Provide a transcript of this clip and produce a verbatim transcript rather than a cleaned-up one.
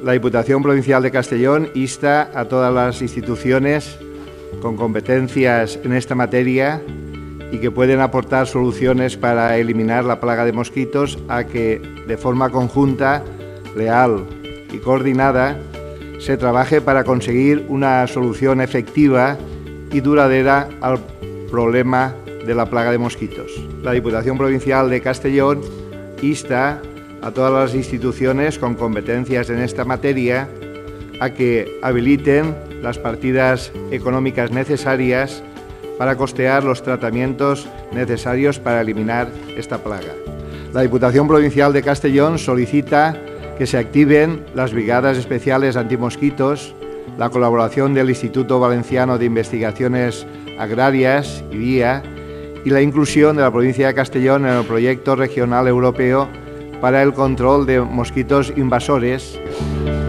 La Diputación Provincial de Castellón insta a todas las instituciones con competencias en esta materia y que pueden aportar soluciones para eliminar la plaga de mosquitos a que, de forma conjunta, leal y coordinada, se trabaje para conseguir una solución efectiva y duradera al problema de la plaga de mosquitos. La Diputación Provincial de Castellón insta a todas las instituciones con competencias en esta materia a que habiliten las partidas económicas necesarias para costear los tratamientos necesarios para eliminar esta plaga. La Diputación Provincial de Castellón solicita que se activen las brigadas especiales antimosquitos, la colaboración del Instituto Valenciano de Investigaciones Agrarias, I V I A, y la inclusión de la provincia de Castellón en el proyecto regional europeo para el control de mosquitos invasores.